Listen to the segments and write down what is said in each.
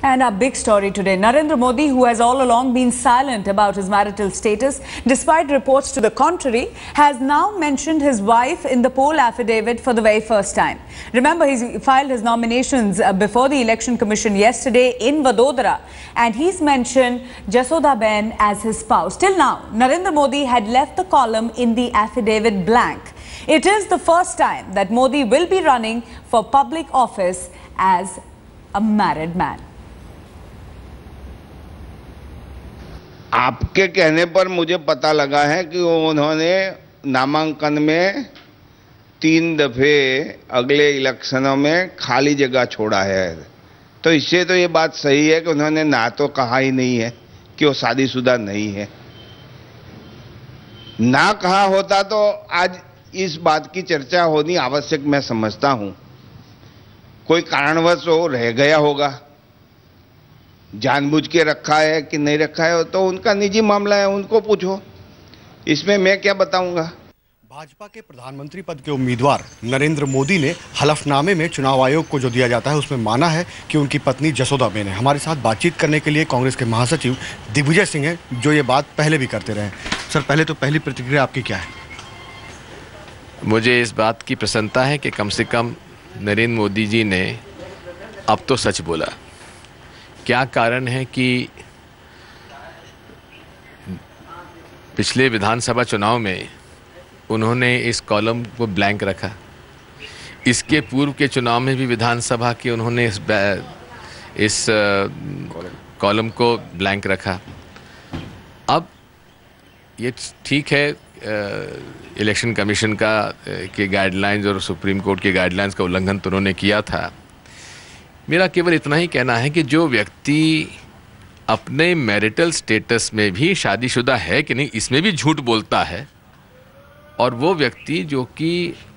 And our big story today, Narendra Modi, who has all along been silent about his marital status, despite reports to the contrary, has now mentioned his wife in the poll affidavit for the very first time. Remember, he filed his nominations before the Election Commission yesterday in Vadodara, and he's mentioned Jasodaben as his spouse. Till now, Narendra Modi had left the column in the affidavit blank. It is the first time that Modi will be running for public office as a married man. आपके कहने पर मुझे पता लगा है कि उन्होंने नामांकन में 3 दफे अगले इलेक्शनों में खाली जगह छोड़ा है। तो इससे तो ये बात सही है कि उन्होंने ना तो कहा ही नहीं है कि वो शादीशुदा नहीं है। ना कहा होता तो आज इस बात की चर्चा होनी आवश्यक मैं समझता हूं। कोई कारणवश वो रह गया होगा, जानबूझ के रखा है कि नहीं रखा है तो उनका निजी मामला है, उनको पूछो, इसमें मैं क्या बताऊंगा। भाजपा के प्रधानमंत्री पद के उम्मीदवार नरेंद्र मोदी ने हलफनामे में चुनाव आयोग को जो दिया जाता है उसमें माना है कि उनकी पत्नी जसोदाबेन है। हमारे साथ बातचीत करने के लिए कांग्रेस के महासचिव दिग्विजय सिंह हैं, जो ये बात पहले भी करते रहे। सर, पहले तो पहली प्रतिक्रिया आपकी क्या है? मुझे इस बात की प्रसन्नता है कि कम से कम नरेंद्र मोदी जी ने अब तो सच बोला। क्या कारण है कि पिछले विधानसभा चुनाव में उन्होंने इस कॉलम को ब्लैंक रखा। इसके पूर्व के चुनाव में भी विधानसभा के उन्होंने इस कॉलम को ब्लैंक रखा। अब ये ठीक है, इलेक्शन कमीशन के गाइडलाइंस और सुप्रीम कोर्ट के गाइडलाइंस का उल्लंघन तो उन्होंने किया था। मेरा केवल इतना ही कहना है कि जो व्यक्ति अपने मैरिटल स्टेटस में भी शादीशुदा है कि नहीं इसमें भी झूठ बोलता है, और वो व्यक्ति जो कि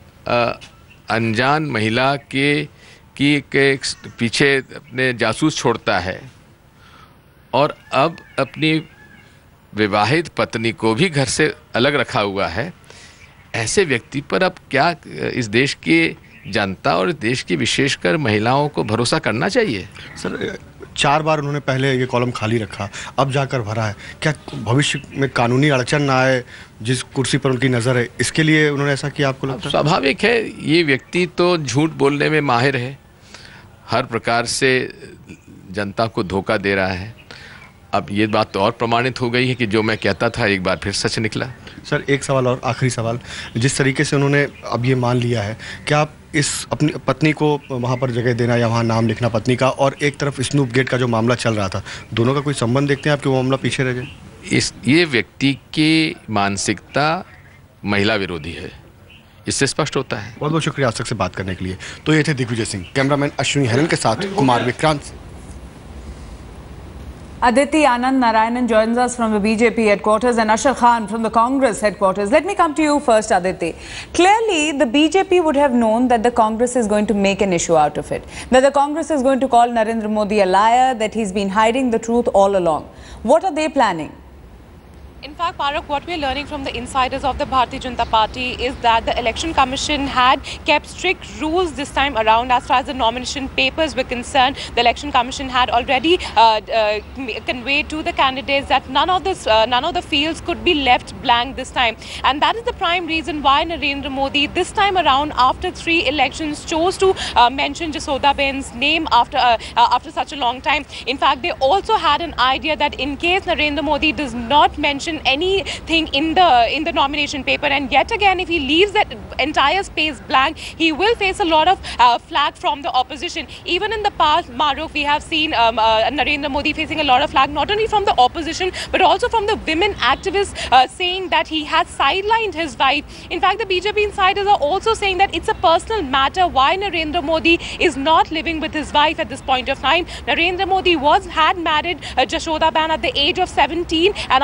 अनजान महिला के पीछे अपने जासूस छोड़ता है और अब अपनी विवाहित पत्नी को भी घर से अलग रखा हुआ है, ऐसे व्यक्ति पर अब क्या इस देश के जनता और देश की विशेषकर महिलाओं को भरोसा करना चाहिए? सर, 4 बार उन्होंने पहले ये कॉलम खाली रखा, अब जाकर भरा है। क्या भविष्य में कानूनी अड़चन ना आए जिस कुर्सी पर उनकी नज़र है, इसके लिए उन्होंने ऐसा किया? आपको लगता है? स्वाभाविक है, ये व्यक्ति तो झूठ बोलने में माहिर है, हर प्रकार से जनता को धोखा दे रहा है। अब ये बात तो और प्रमाणित हो गई है कि जो मैं कहता था एक बार फिर सच निकला। सर, एक सवाल और, आखिरी सवाल। जिस तरीके से उन्होंने अब ये मान लिया है, क्या आप इस अपनी पत्नी को वहाँ पर जगह देना या वहाँ नाम लिखना पत्नी का, और एक तरफ स्नूप गेट का जो मामला चल रहा था, दोनों का कोई संबंध देखते हैं आप कि वो मामला पीछे रह जाए? ये व्यक्ति की मानसिकता महिला विरोधी है, इससे स्पष्ट होता है। बहुत बहुत शुक्रिया आज तक से बात करने के लिए। तो ये थे दिग्विजय सिंह, कैमरामैन अश्विनी हेलन के साथ Kumar Vikrant. Aditi Anand Narayanan joins us from the BJP headquarters and Ashar Khan from the Congress headquarters. Let me come to you first, Aditi. Clearly, the BJP would have known that the Congress is going to make an issue out of it. That the Congress is going to call Narendra Modi a liar, that he's been hiding the truth all along. What are they planning? In fact, Parag, what we're learning from the insiders of the Bharatiya Janata Party is that the Election Commission had kept strict rules this time around as far as the nomination papers were concerned. The Election Commission had already conveyed to the candidates that none of the fields could be left blank this time, and that is the prime reason why Narendra Modi this time around, after 3 elections, chose to mention Jasodaben's name after such a long time. In fact, they also had an idea that in case Narendra Modi does not mention anything in the nomination paper, and yet again if he leaves that entire space blank, he will face a lot of flack from the opposition. Even in the past, Maruf, we have seen Narendra Modi facing a lot of flack, not only from the opposition but also from the women activists, saying that he has sidelined his wife. In fact, the BJP insiders are also saying that it's a personal matter why Narendra Modi is not living with his wife at this point of time. Narendra Modi had married Jashodaben at the age of 17, and after which he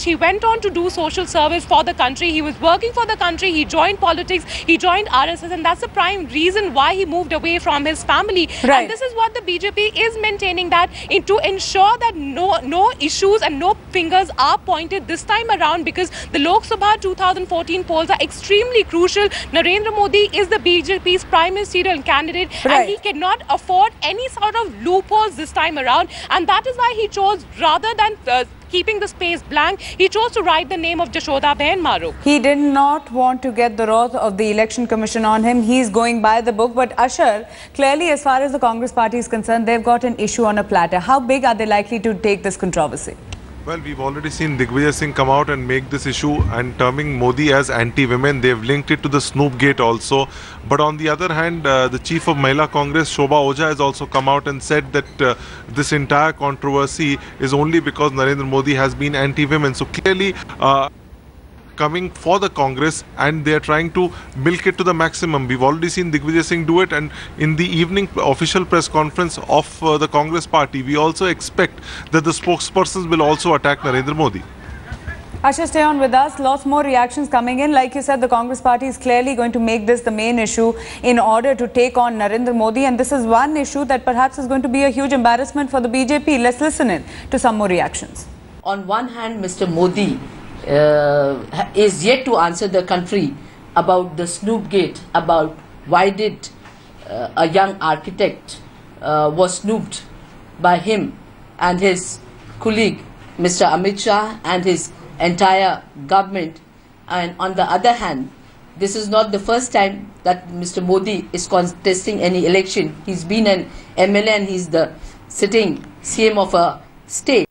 he went on to do social service for the country. He was working for the country. He joined politics. He joined RSS, and that's the prime reason why he moved away from his family. Right. And this is what the BJP is maintaining, that to ensure that no issues and no fingers are pointed this time around, because the Lok Sabha 2014 polls are extremely crucial. Narendra Modi is the BJP's prime ministerial candidate, Right. and he cannot afford any sort of loopholes this time around, and that is why he chose, rather than keeping the space blank, he chose to write the name of Jashoda Behan Maruk. He did not want to get the wrath of the Election Commission on him. He's going by the book. But Ashar, clearly as far as the Congress party is concerned, they've got an issue on a platter. How big are they likely to take this controversy? Well, we've already seen Digvijay Singh come out and make this issue and terming Modi as anti-women. They've linked it to the Snoop Gate also. But on the other hand, the chief of Mahila Congress, Shobha Ojha, has also come out and said that this entire controversy is only because Narendra Modi has been anti-women. So clearly coming for the Congress, and they are trying to milk it to the maximum. We've already seen Digvijay Singh do it, and in the evening official press conference of the Congress party, we also expect that the spokespersons will also attack Narendra Modi. Asha, stay on with us. Lots more reactions coming in. Like you said, the Congress party is clearly going to make this the main issue in order to take on Narendra Modi. And this is one issue that perhaps is going to be a huge embarrassment for the BJP. Let's listen in to some more reactions. On one hand, Mr. Modi is yet to answer the country about the Snoop Gate, about why did a young architect was snooped by him and his colleague, Mr. Amit Shah, and his entire government. And on the other hand, this is not the first time that Mr. Modi is contesting any election. He's been an MLA and he's the sitting CM of a state.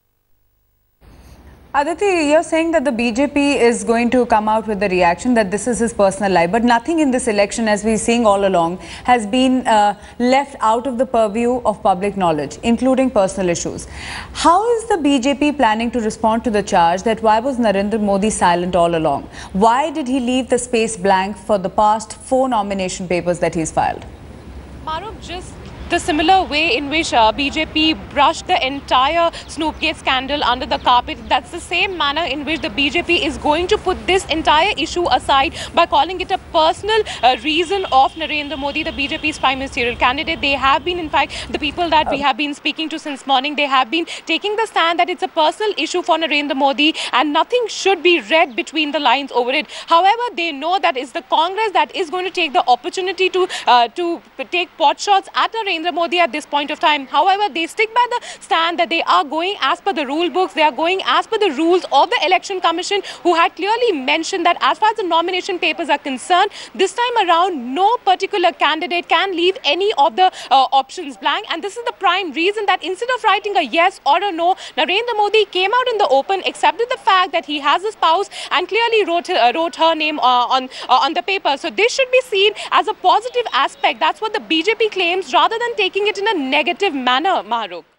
Aditi, you're saying that the BJP is going to come out with the reaction that this is his personal life, but nothing in this election, as we're seeing all along, has been left out of the purview of public knowledge, including personal issues. How is the BJP planning to respond to the charge that why was Narendra Modi silent all along? Why did he leave the space blank for the past 4 nomination papers that he's filed? Maruk, just the similar way in which BJP brushed the entire Snoop Gate scandal under the carpet, that's the same manner in which the BJP is going to put this entire issue aside by calling it a personal reason of Narendra Modi, the BJP's prime ministerial candidate. They have been, in fact, the people that we have been speaking to since morning, they have been taking the stand that it's a personal issue for Narendra Modi and nothing should be read between the lines over it. However, they know that it's the Congress that is going to take the opportunity to take pot shots at Narendra Modi at this point of time. However, they stick by the stand that they are going as per the rule books, they are going as per the rules of the Election Commission, who had clearly mentioned that as far as the nomination papers are concerned, this time around no particular candidate can leave any of the options blank, and this is the prime reason that instead of writing a yes or a no, Narendra Modi came out in the open, accepted the fact that he has a spouse and clearly wrote her name on the paper. So this should be seen as a positive aspect. That's what the BJP claims, rather than taking it in a negative manner, Mahrukh.